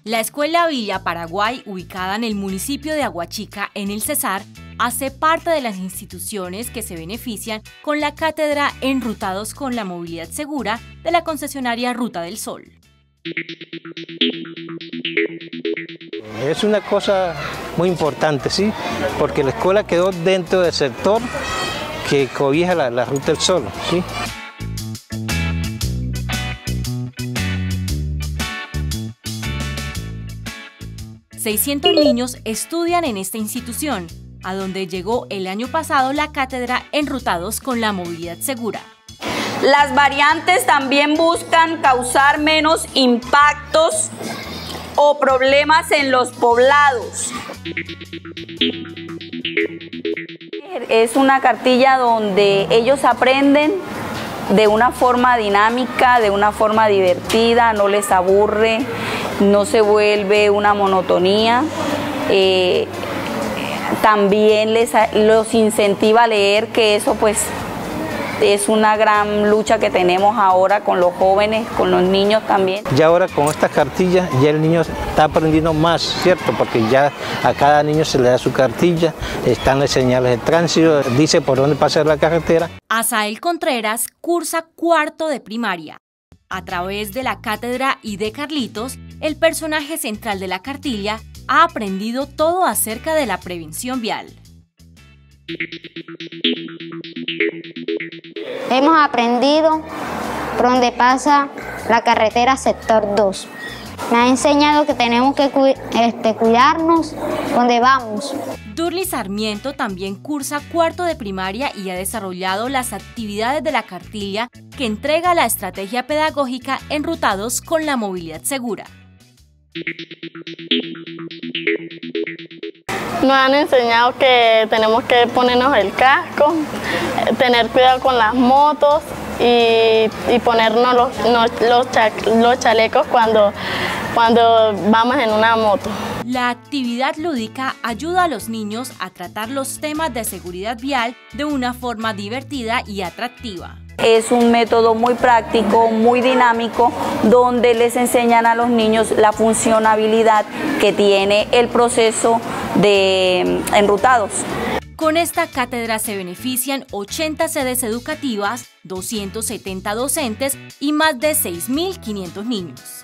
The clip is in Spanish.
La Escuela Villa Paraguay, ubicada en el municipio de Aguachica, en el Cesar, hace parte de las instituciones que se benefician con la cátedra Enrutados con la Movilidad Segura de la concesionaria Ruta del Sol. Es una cosa muy importante, ¿sí? Porque la escuela quedó dentro del sector que cobija la Ruta del Sol, ¿sí? ...600 niños estudian en esta institución, a donde llegó el año pasado la cátedra Enrutados con la Movilidad Segura. Las variantes también buscan causar menos impactos o problemas en los poblados. Es una cartilla donde ellos aprenden de una forma dinámica, de una forma divertida, no les aburre, no se vuelve una monotonía. También los incentiva a leer, que eso pues es una gran lucha que tenemos ahora con los jóvenes, con los niños también. Ya ahora con estas cartillas ya el niño está aprendiendo más, ¿cierto? Porque ya a cada niño se le da su cartilla, están las señales de tránsito, dice por dónde pasar la carretera. Asael Contreras cursa cuarto de primaria. A través de la cátedra y de Carlitos, el personaje central de la cartilla ha aprendido todo acerca de la prevención vial. Hemos aprendido por donde pasa la carretera sector 2. Me ha enseñado que tenemos que cuidarnos donde vamos. Durly Sarmiento también cursa cuarto de primaria y ha desarrollado las actividades de la cartilla que entrega la estrategia pedagógica Enrutados con la Movilidad Segura. Nos han enseñado que tenemos que ponernos el casco, tener cuidado con las motos y ponernos los chalecos cuando vamos en una moto. La actividad lúdica ayuda a los niños a tratar los temas de seguridad vial de una forma divertida y atractiva. Es un método muy práctico, muy dinámico, donde les enseñan a los niños la funcionabilidad que tiene el proceso de enrutados. Con esta cátedra se benefician 80 sedes educativas, 270 docentes y más de 6.500 niños.